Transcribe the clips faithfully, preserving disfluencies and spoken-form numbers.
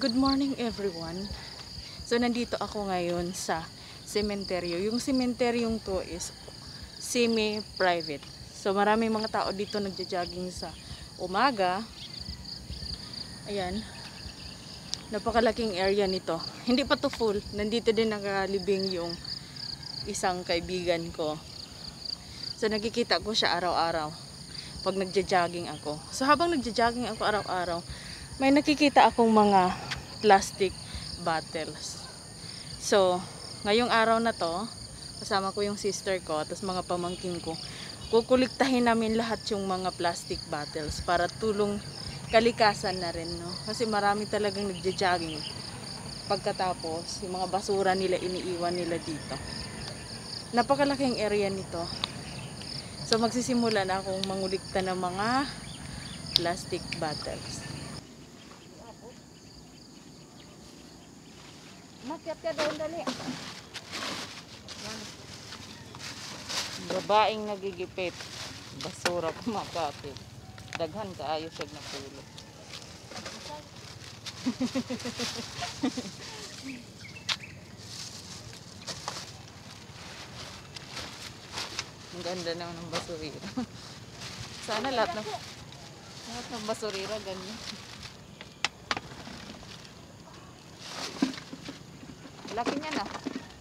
Good morning everyone. So nandito ako ngayon sa sementeryo. Yung sementeryong to is semi-private. So maraming mga tao dito nagja-jogging sa umaga. Ayan. Napakalaking area nito. Hindi pa to full. Nandito din nakalibing yung isang kaibigan ko. So nakikita ko siya araw-araw pag nagja-jogging ako. So habang nagja-jogging ako araw-araw, may nakikita akong mga plastic bottles. So, ngayong araw na to, kasama ko yung sister ko at mga pamangkin ko, kukuliktahin namin lahat yung mga plastic bottles para tulong kalikasan na rin, no? Kasi marami talagang nagja-jogging. Pagkatapos, yung mga basura nila iniiwan nila dito. Napakalaking area nito. So, magsisimula na akong mangulikta ng mga plastic bottles. Makyat ka doon dali. Babaeng nagigipit. Basura kumakapit. Daghan ka ayos siya natulog. Ang ganda naman ng basurira. Sana lahat ng lahat ng basurira ganyan. Laki niya na.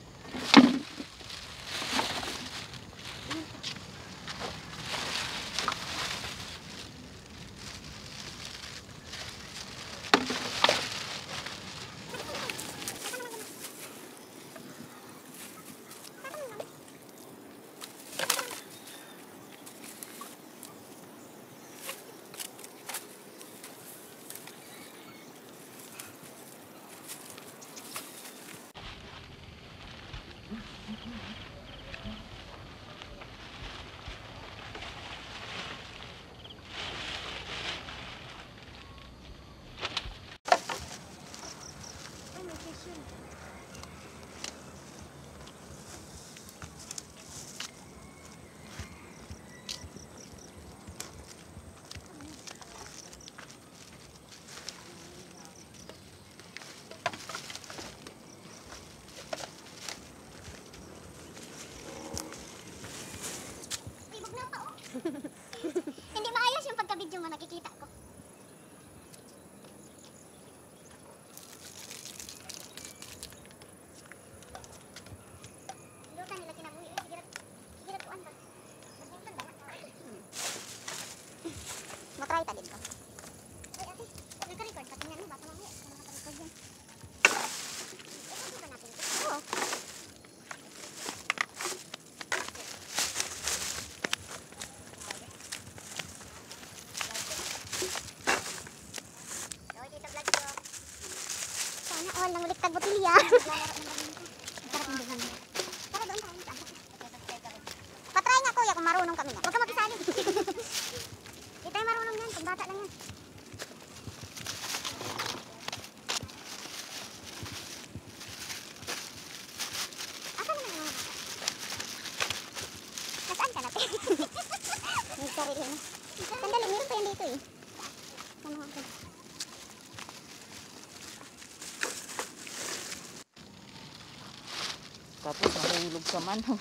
Hindi maayos yung pagka-video mo nakikita ko. Lutan nila kinabuhi. Sigirat, sigirat kuan ba? Matry ta dito. Ay ate, nagka-record pa tingnan mo baka mamaya na naka-record yan. I-record ba natin ito? Oo. Oh, nanguliktad botilya. Patry nga kuya kung marunong kami na. Huwag ka makisali. Hindi tayo marunong yan. Pag bata lang yan. Asa naman yung mga bata? Nasaan ka natin? May sarili na. Sandali, meron pa yan dito eh. Ano ako? Tapos nahulog sa manhog.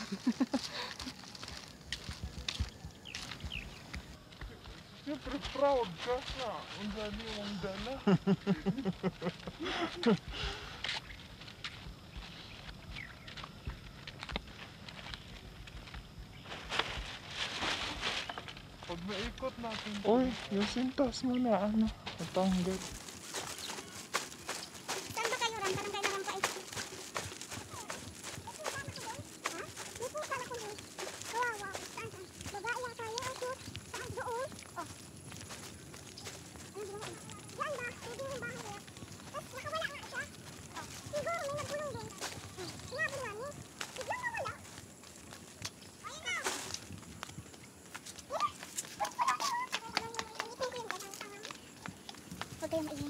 Siyempre proud ka sa ang dali mong dala. Pag naikot natin. Uy, yung sintas mo na ano, natanggal. Saan ba kayo ram? Parang kailangan pa ito. Huwag kayong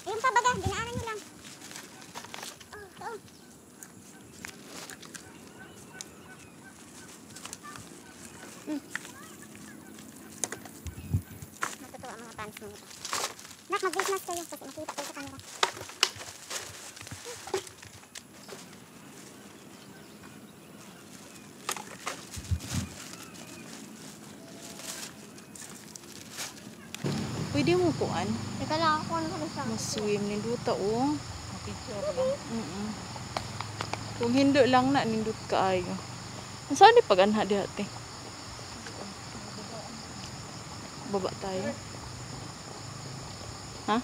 Yung pabaga, dinaanan nyo lang. Oh, oh. Hmm. Natutuwa ang mga fans mo ito. Nak, mag-business kayo kasi makita kayo sa camera. Pwede mo kuan. Teka lang, ako ano kami sa Maswim ni Duta oh. picture lang. Mm. Kung hindi lang na nindot kaayo. Saan di pag-anha di ate? Baba tayo. Ha?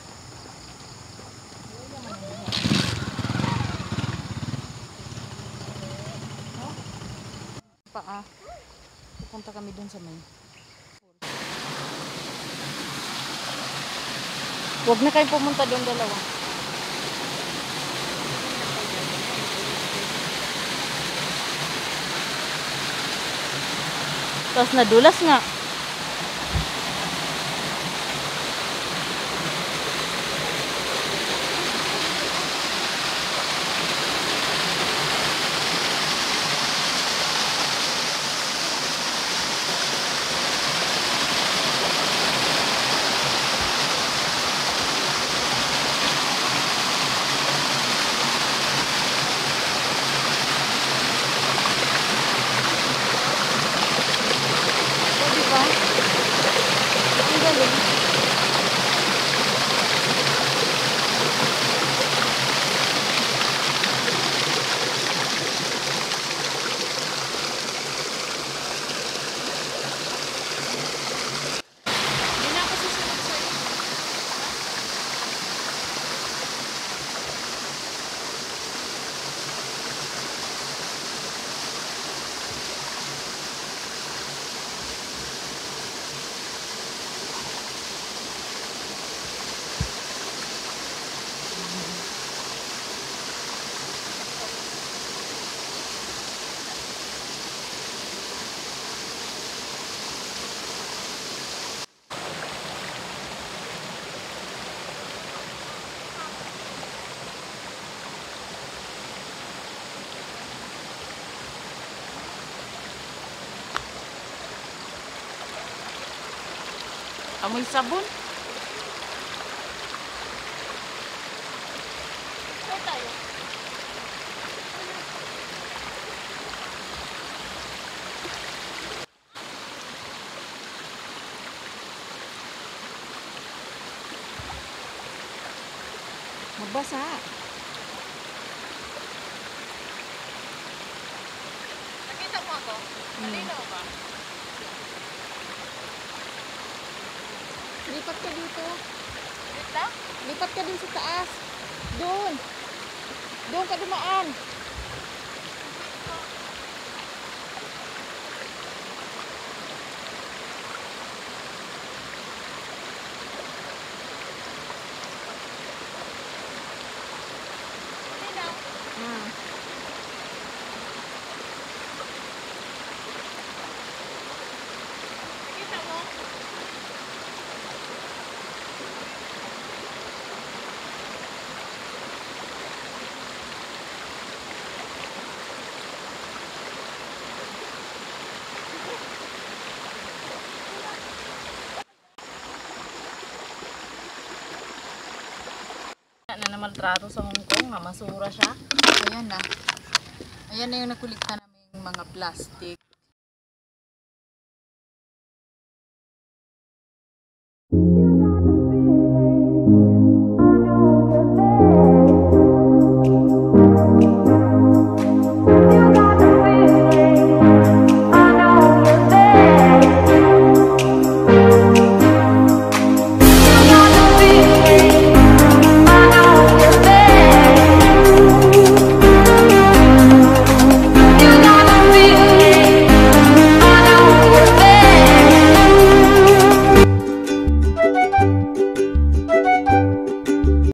Paa. Pupunta kami dun sa may. Huwag na kayo pumunta doon dalawa. Tapos nadulas nga. O, diba? Ang galing. Hindi na ako susunod sa'yo. Amoy sabon. Saan tayo? Magbasa. Nakita mo ako? Malinaw ba? Lipat ka dito. Dito? Lipat ka din sa taas. Doon. Doon ka dumaan. Hmm. Nakita mo? Na namaltrato sa Hong Kong, namasura siya. Ayan na. Ayan na yung nakulikta naming mga plastic.